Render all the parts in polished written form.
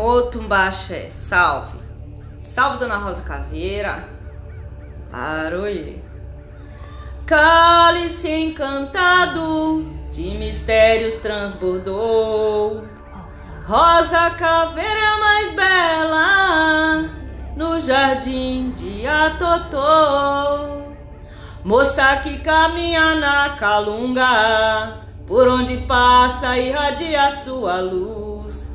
Ô Tumbaxé, salve! Salve, Dona Rosa Caveira! Aroie! Cálice encantado de mistérios transbordou, Rosa Caveira mais bela no jardim de Atotô. Moça que caminha na calunga, por onde passa irradia sua luz.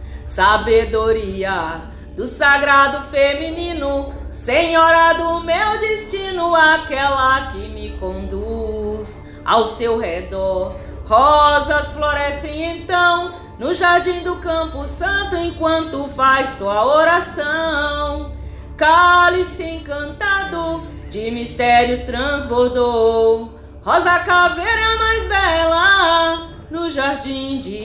Sabedoria do sagrado feminino, senhora do meu destino, aquela que me conduz. Ao seu redor rosas florescem então no jardim do Campo Santo, enquanto faz sua oração. Cálice encantado de mistérios transbordou, Rosa Caveira mais bela no jardim de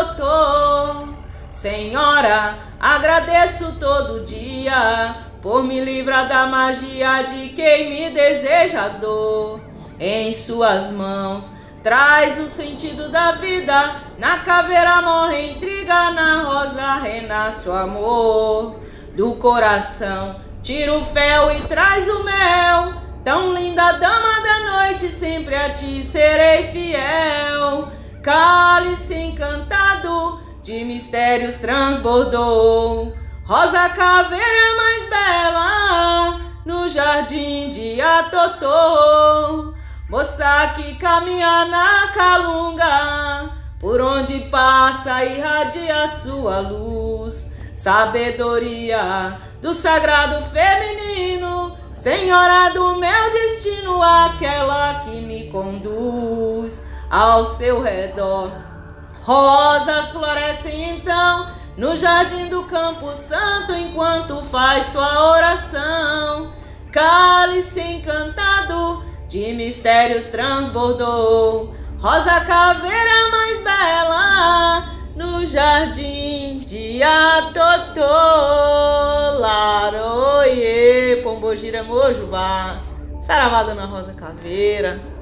Atotô. Senhora, agradeço todo dia por me livrar da magia de quem me deseja dor. Em suas mãos traz o sentido da vida, na caveira morre intriga, na rosa renasce o amor. Do coração tira o fel e traz o mel, tão linda dama da noite, sempre a ti serei fiel. Cálice encantado de mistérios transbordou, Rosa Caveira mais bela no jardim de Atotô. Moça que caminha na calunga, por onde passa irradia sua luz. Sabedoria do sagrado feminino, senhora do meu destino, aquela que me conduz. Ao seu redor rosas florescem então no jardim do Campo Santo, enquanto faz sua oração. Cálice encantado de mistérios transbordou, Rosa Caveira mais bela no jardim de Atotô. Laroie, Pombogira, Mojubá, saravá, Dona Rosa Caveira.